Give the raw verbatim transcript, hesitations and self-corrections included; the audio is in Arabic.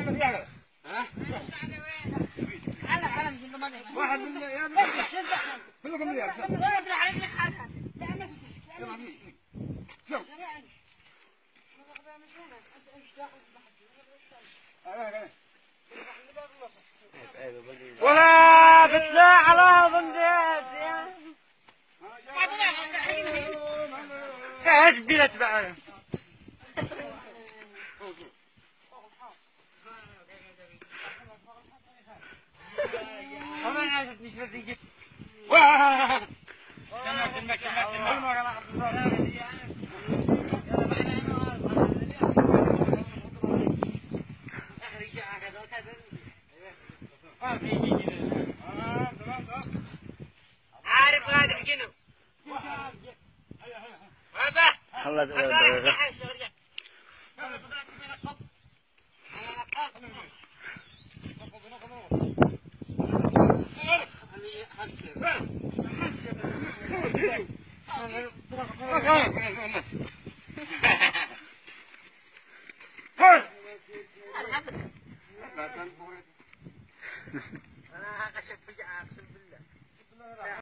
واحد من يا كلكم ريال ولا بتلا على ضنداس يا ايش بيلت بقى انا عايز نشوف تجي واه كملت المكتب عارف غادر جنو الله انا هاك شك فجأة اقسم بالله